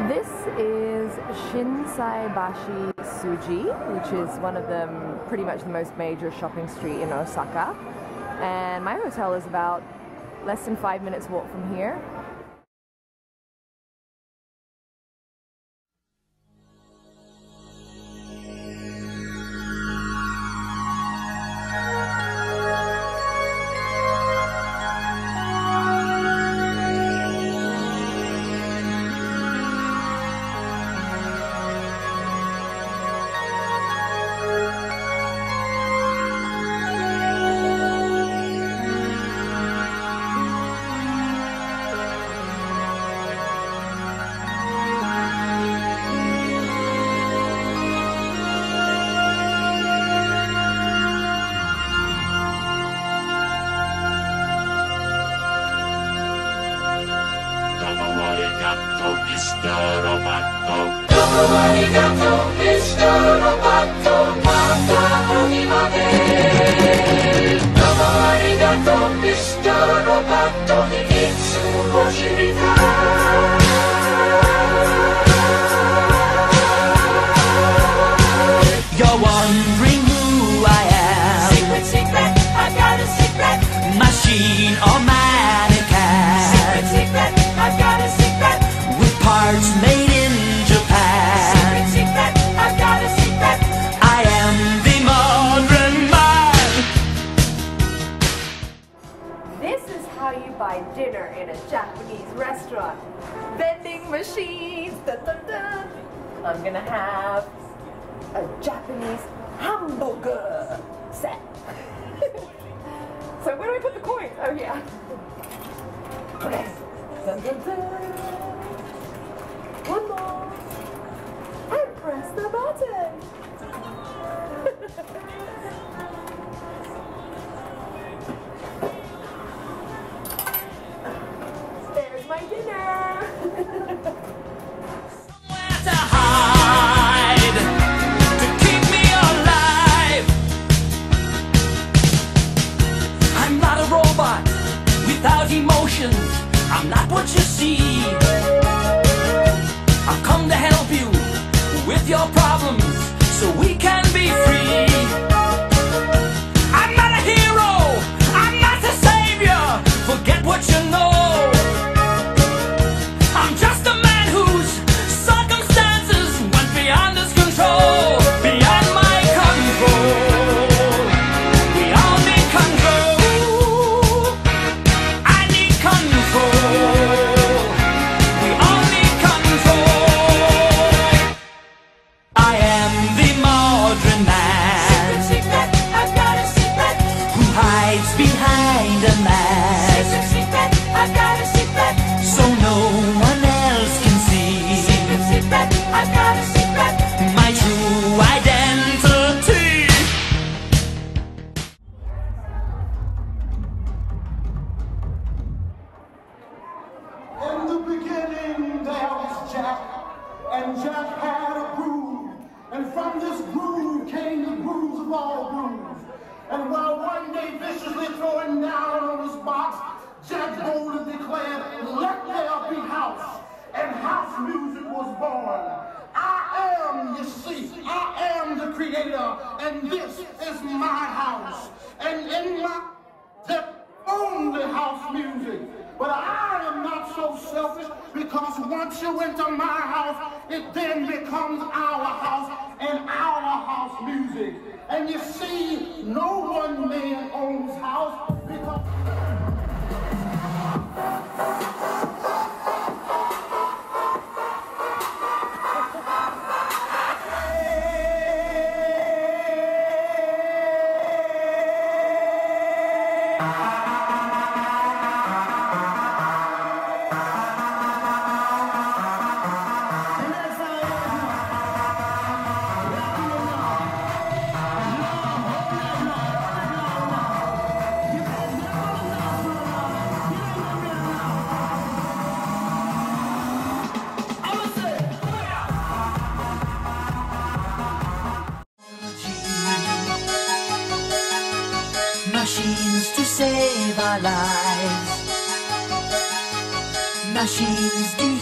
This is Shinsaibashi Suji, which is one of the pretty much the most major shopping street in Osaka. And my hotel is about less than 5 minutes walk from here. You're wondering who I am. Secret, secret, I've got a secret. Machine or mannequin. Secret, secret, I've got a secret. With parts made in Japan. Secret, secret, I've got a secret. I am the modern man. This is how you buy dinner in a Japanese restaurant. Vending machines. Dun, dun, dun. I'm gonna have a Japanese hamburger set. So where do I put the coins? Oh yeah. Okay. Dun, dun, dun. One more. And press the button. There's my dinner. Somewhere to hide, to keep me alive. I'm not a robot without emotions. I'm not what you see. I've come to help you with your problems so we can be free. I'm not a hero, I'm not a savior. Forget what you know. I'm just a man whose circumstances went beyond his control, beyond my control. We all need control. I need control. We all need control. I am the modern man. Secret, secret, I've got a secret. Who hides behind a mask Secret, secret, I've got a secret. so no one else can see Secret, secret, I've got a secret. my true identity. In the beginning there was Jack, and Jack had a groove, and from this groove came the grooves of all grooves. And while one day viciously throwing down on his box, Jack boldly declared, "Let there be house," and house music was born. I am, you see, I am the creator, and this is my house. And in my there's only house music. But I am not so selfish, because once you enter my house, it then becomes our house and our house music. And you see, no one man owns house because Machines to save our lives. Machines do